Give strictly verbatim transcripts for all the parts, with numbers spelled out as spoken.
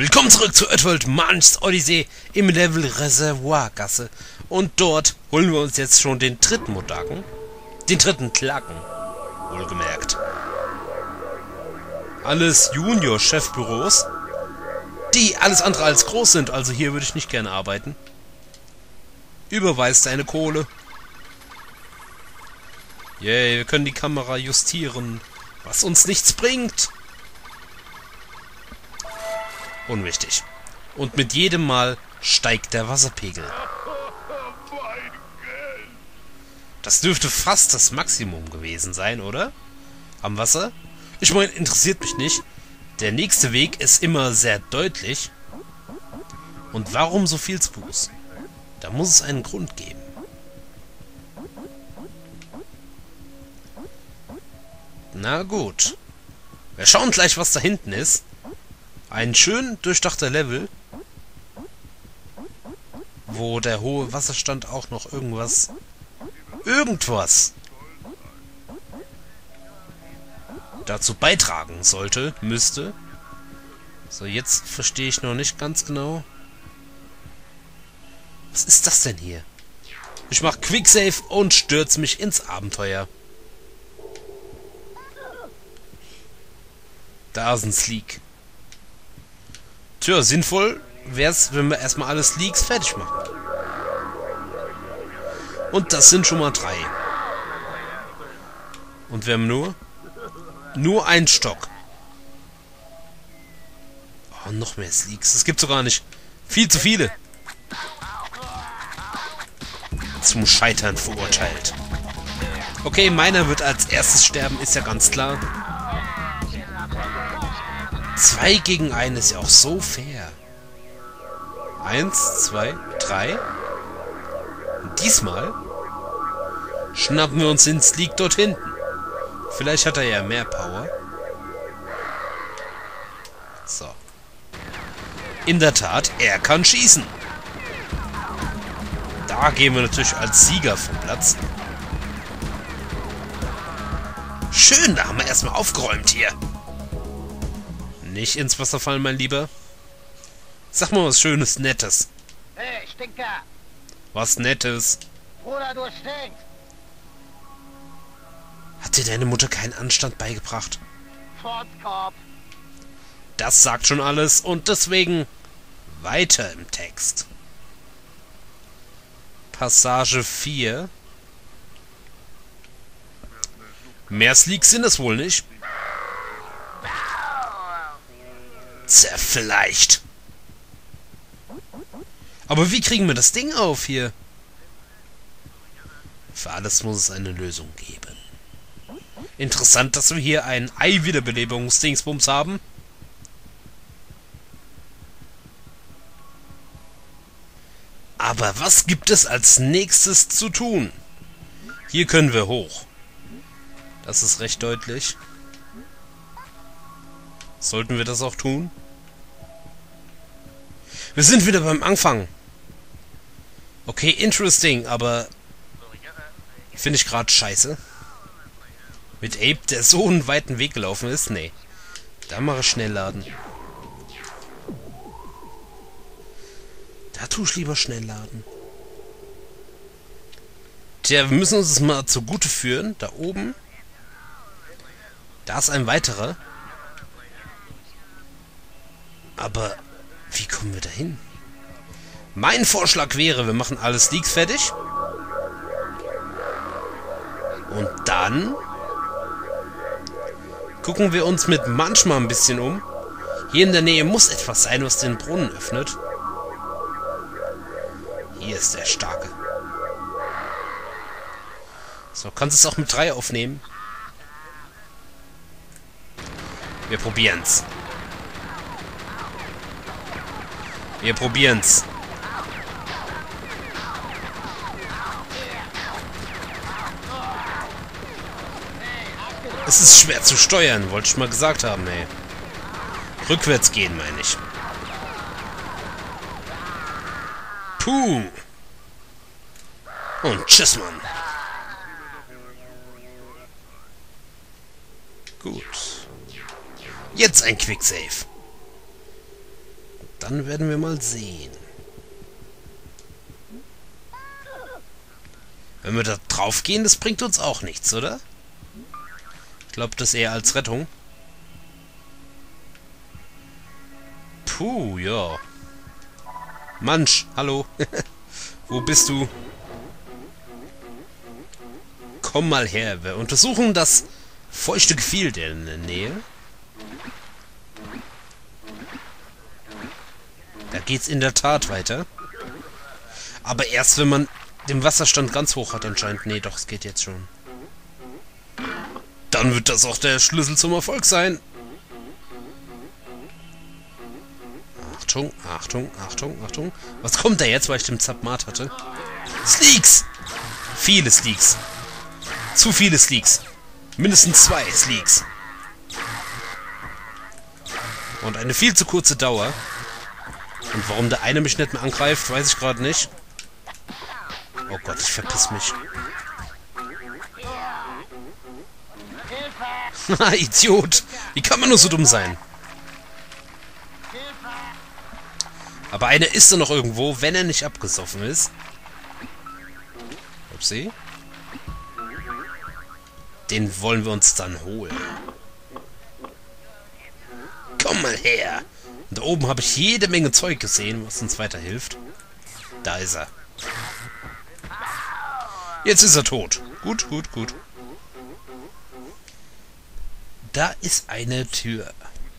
Willkommen zurück zu Oddworld Manchs Odyssee im Level Reservoirgasse. Und dort holen wir uns jetzt schon den dritten Modaken. Den dritten Klacken. Wohlgemerkt. Alles Junior-Chefbüros, die alles andere als groß sind. Also hier würde ich nicht gerne arbeiten. Überweis deine Kohle. Yay, wir können die Kamera justieren. Was uns nichts bringt. Unwichtig. Und mit jedem Mal steigt der Wasserpegel. Das dürfte fast das Maximum gewesen sein, oder? Am Wasser? Ich meine, interessiert mich nicht. Der nächste Weg ist immer sehr deutlich. Und warum so viel Spooks? Da muss es einen Grund geben. Na gut. Wir schauen gleich, was da hinten ist. Ein schön durchdachter Level, wo der hohe Wasserstand auch noch irgendwas, irgendwas dazu beitragen sollte, müsste. So, jetzt verstehe ich noch nicht ganz genau. Was ist das denn hier? Ich mache Quicksave und stürze mich ins Abenteuer. Da ist ein Sleek. Tja, sinnvoll wäre es, wenn wir erstmal alle Sleeks fertig machen. Und das sind schon mal drei. Und wir haben nur... Nur einen Stock. Oh, noch mehr Sleeks. Das gibt's doch gar nicht. Viel zu viele. Zum Scheitern verurteilt. Okay, meiner wird als erstes sterben, ist ja ganz klar. Zwei gegen einen ist ja auch so fair. Eins, zwei, drei. Und diesmal schnappen wir uns den Sleek dort hinten. Vielleicht hat er ja mehr Power. So. In der Tat, er kann schießen. Da gehen wir natürlich als Sieger vom Platz. Schön, da haben wir erstmal aufgeräumt hier. Nicht ins Wasser fallen, mein Lieber. Sag mal was Schönes, Nettes. Hey, Stinker! Was Nettes. Bruder, du stinkst! Hat dir deine Mutter keinen Anstand beigebracht? Schwarzkopf! Das sagt schon alles und deswegen weiter im Text. Passage vier. Mehr Sleeks sind es wohl nicht. Zerfleischt. Aber wie kriegen wir das Ding auf hier? Für alles muss es eine Lösung geben. Interessant, dass wir hier einen Ei-Wiederbelebungsdingsbums haben. Aber was gibt es als nächstes zu tun? Hier können wir hoch. Das ist recht deutlich. Sollten wir das auch tun? Wir sind wieder beim Anfang. Okay, interesting, aber finde ich gerade scheiße. Mit Abe, der so einen weiten Weg gelaufen ist? Nee. Da mache ich schnell laden. Da tue ich lieber schnell laden. Tja, wir müssen uns das mal zugute führen. Da oben. Da ist ein weiterer. Aber wie kommen wir da hin? Mein Vorschlag wäre, wir machen alle Sleeks fertig. Und dann gucken wir uns mit manchmal ein bisschen um. Hier in der Nähe muss etwas sein, was den Brunnen öffnet. Hier ist der Starke. So, kannst du es auch mit drei aufnehmen? Wir probieren's. Wir probieren's. Es ist schwer zu steuern, wollte ich mal gesagt haben, ey. Rückwärts gehen, meine ich. Puh. Und tschüss, Mann. Gut. Jetzt ein Quicksave. Dann werden wir mal sehen. Wenn wir da drauf gehen, das bringt uns auch nichts, oder? Ich glaube, das eher als Rettung. Puh, ja. Mansch, hallo. Wo bist du? Komm mal her. Wir untersuchen das feuchte Gefilde in der Nähe. Da geht's in der Tat weiter. Aber erst, wenn man den Wasserstand ganz hoch hat anscheinend. Nee, doch, es geht jetzt schon. Dann wird das auch der Schlüssel zum Erfolg sein. Achtung, Achtung, Achtung, Achtung. Was kommt da jetzt, weil ich den Zapmat hatte? Sleeks! Viele Sleeks. Zu viele Sleeks. Mindestens zwei Sleeks. Und eine viel zu kurze Dauer. Und warum der eine mich nicht mehr angreift, weiß ich gerade nicht. Oh Gott, ich verpiss mich. Haha, Idiot. Wie kann man nur so dumm sein? Aber einer ist da noch irgendwo, wenn er nicht abgesoffen ist. Upsi. Den wollen wir uns dann holen. Komm mal her. Und da oben habe ich jede Menge Zeug gesehen, was uns weiterhilft. Da ist er. Jetzt ist er tot. Gut, gut, gut. Da ist eine Tür.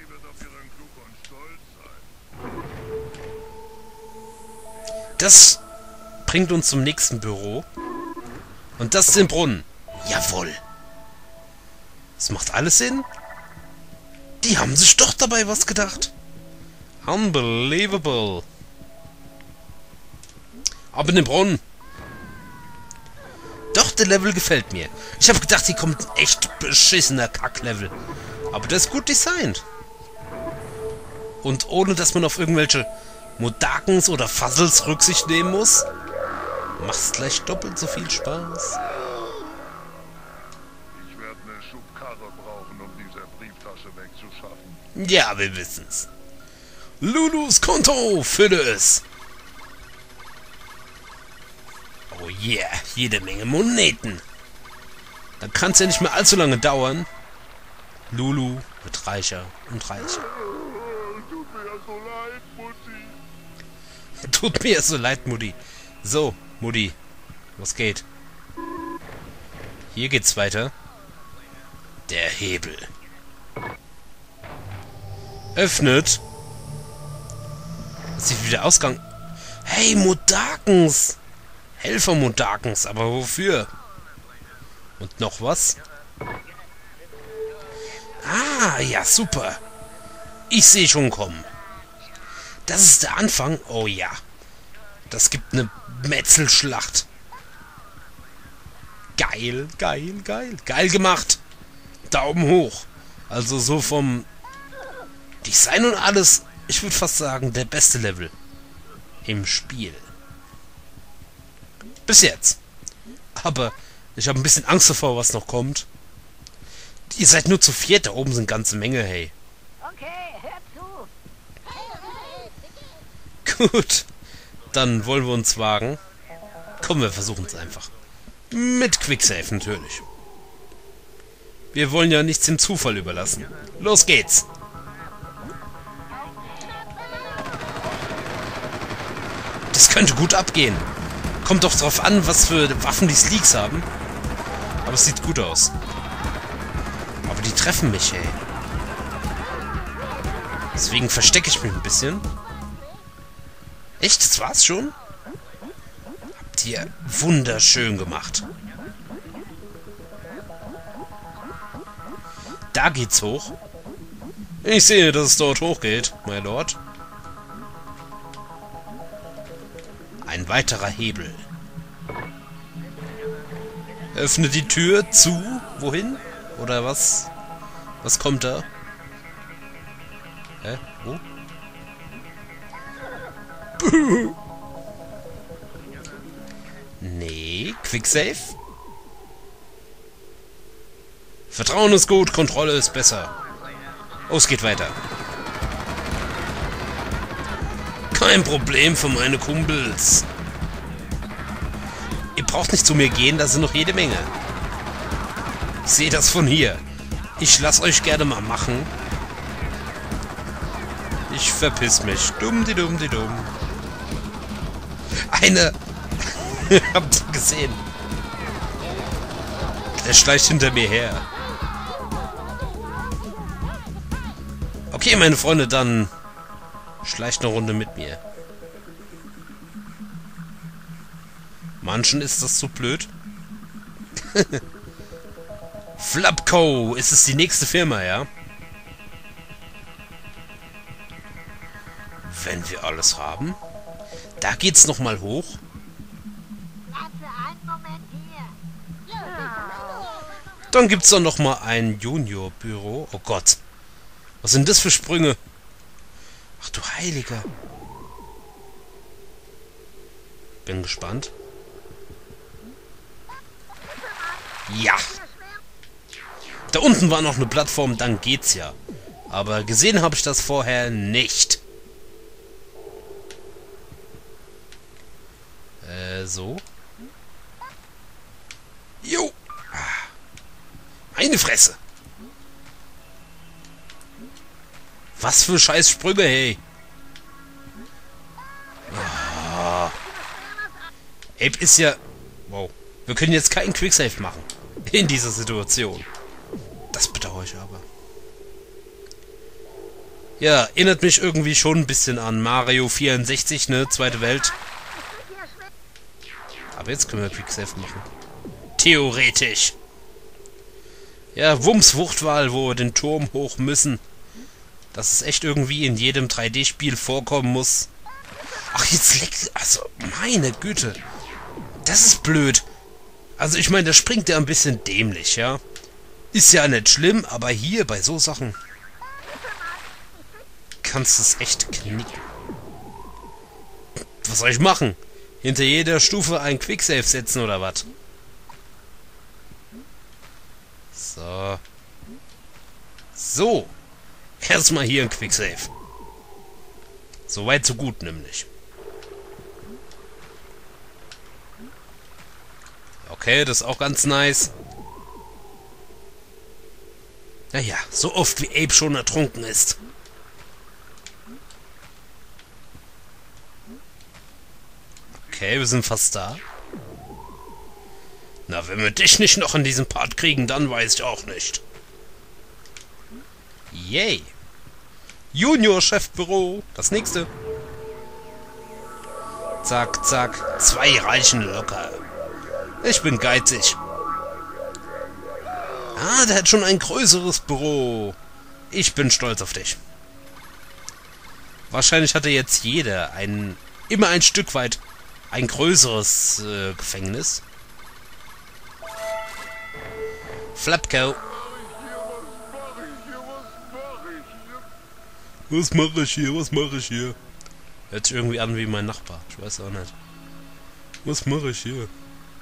Das bringt uns zum nächsten Büro. Und das ist den Brunnen. Jawohl. Das macht alles Sinn. Die haben sich doch dabei was gedacht. Unbelievable. Ab in den Brunnen. Doch, der Level gefällt mir. Ich habe gedacht, hier kommt ein echt beschissener Kack-Level. Aber der ist gut designt. Und ohne, dass man auf irgendwelche Modakens oder Fuzzles Rücksicht nehmen muss, macht's gleich doppelt so viel Spaß. Ich werde eine Schubkarre brauchen, um diese Brieftasche wegzuschaffen. Ja, wir wissen's. Lulus Konto, fülle es. Oh yeah, jede Menge Moneten. Dann kann's ja nicht mehr allzu lange dauern. Lulu wird reicher und reicher. Tut mir ja so leid, Mutti. Tut mir so leid, Mutti. So, Mutti, was geht? Hier geht's weiter. Der Hebel. Öffnet. Das sieht wie der Ausgang. Hey, Modakens. Helfer Modakens, aber wofür? Und noch was? Ah, ja, super. Ich sehe schon kommen. Das ist der Anfang. Oh ja. Das gibt eine Metzelschlacht. Geil, geil, geil. Geil gemacht. Daumen hoch. Also so vom Design und alles, ich würde fast sagen, der beste Level im Spiel. Bis jetzt. Aber ich habe ein bisschen Angst davor, was noch kommt. Ihr seid nur zu viert, da oben sind ganze Menge, hey. Okay, hör zu. Gut. Dann wollen wir uns wagen. Komm, wir versuchen es einfach. Mit Quicksave natürlich. Wir wollen ja nichts dem Zufall überlassen. Los geht's. Das könnte gut abgehen. Kommt doch drauf an, was für Waffen die Sleeks haben. Aber es sieht gut aus. Aber die treffen mich, ey. Deswegen verstecke ich mich ein bisschen. Echt? Das war's schon? Habt ihr wunderschön gemacht. Da geht's hoch. Ich sehe, dass es dort hochgeht, my Lord. Ein weiterer Hebel. Öffne die Tür zu. Wohin? Oder was? Was kommt da? Hä? Wo? Buh. Nee, Quicksave? Vertrauen ist gut, Kontrolle ist besser. Oh, es geht weiter. Kein Problem für meine Kumpels. Ihr braucht nicht zu mir gehen, da sind noch jede Menge. Ich sehe das von hier. Ich lass euch gerne mal machen. Ich verpiss mich. Dumm, die dumm, die dumm. Eine... Habt ihr gesehen? Der schleicht hinter mir her. Okay, meine Freunde, dann schleicht eine Runde mit mir. Manchen ist das zu blöd. Flapco, ist es die nächste Firma, ja? Wenn wir alles haben. Da geht's nochmal hoch. Dann gibt's dann nochmal ein Junior-Büro. Oh Gott. Was sind das für Sprünge? Ach du Heiliger. Bin gespannt. Ja. Da unten war noch eine Plattform, dann geht's ja. Aber gesehen habe ich das vorher nicht. Äh, so. Jo. Meine Fresse. Was für scheiß Sprünge, hey. Oh. Ape ist ja... Wow. Wir können jetzt keinen Quicksave machen. In dieser Situation. Das bedauere ich aber. Ja, erinnert mich irgendwie schon ein bisschen an Mario vierundsechzig, ne? Zweite Welt. Aber jetzt können wir Quicksave machen. Theoretisch. Ja, Wumms Wuchtwahl, wo wir den Turm hoch müssen. Dass es echt irgendwie in jedem drei D-Spiel vorkommen muss. Ach, jetzt liegt... Also, meine Güte. Das ist blöd. Also, ich meine, da springt der ein bisschen dämlich, ja. Ist ja nicht schlimm, aber hier bei so Sachen... kannst du es echt knicken. Was soll ich machen? Hinter jeder Stufe ein Quicksave setzen oder was? So. So. Erstmal hier ein Quicksave. So weit, so gut nämlich. Okay, das ist auch ganz nice. Naja, so oft wie Ape schon ertrunken ist. Okay, wir sind fast da. Na, wenn wir dich nicht noch in diesem Part kriegen, dann weiß ich auch nicht. Yay. Junior-Chefbüro. Das nächste. Zack, zack. Zwei reichen locker. Ich bin geizig. Ah, der hat schon ein größeres Büro. Ich bin stolz auf dich. Wahrscheinlich hatte jetzt jeder ein... immer ein Stück weit ein größeres äh, Gefängnis. Flapco. Was mache ich hier? Was mache ich hier? Hört sich irgendwie an wie mein Nachbar. Ich weiß auch nicht. Was mache ich hier?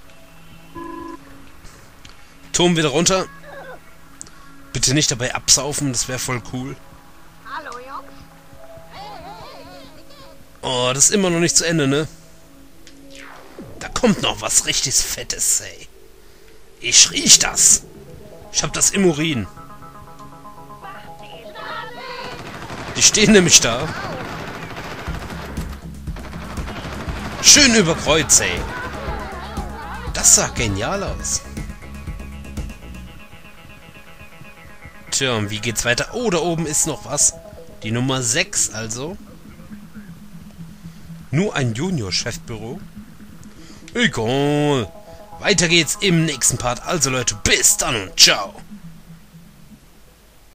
Turm wieder runter. Bitte nicht dabei absaufen, das wäre voll cool. Hallo, Jungs. Oh, das ist immer noch nicht zu Ende, ne? Da kommt noch was richtig Fettes, ey. Ich riech das. Ich hab das im Urin. Die stehen nämlich da. Schön über Kreuz, ey. Das sah genial aus. Tja, und wie geht's weiter? Oh, da oben ist noch was. Die Nummer sechs also. Nur ein Junior-Chefbüro. Egal. Weiter geht's im nächsten Part. Also Leute, bis dann und ciao.